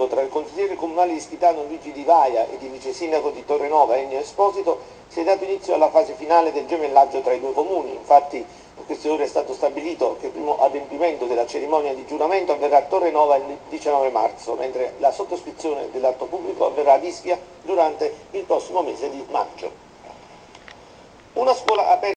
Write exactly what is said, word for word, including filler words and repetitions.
tra il consigliere comunale di Schitano Luigi Di Vaia ed il vice sindaco di Torrenova Ennio Esposito si è dato inizio alla fase finale del gemellaggio tra i due comuni. Infatti in queste ore è stato stabilito che il primo adempimento della cerimonia di giuramento avverrà a Torrenova il diciannove marzo, mentre la sottoscrizione dell'atto pubblico avverrà ad Ischia durante il prossimo mese di maggio. Una scuola aperta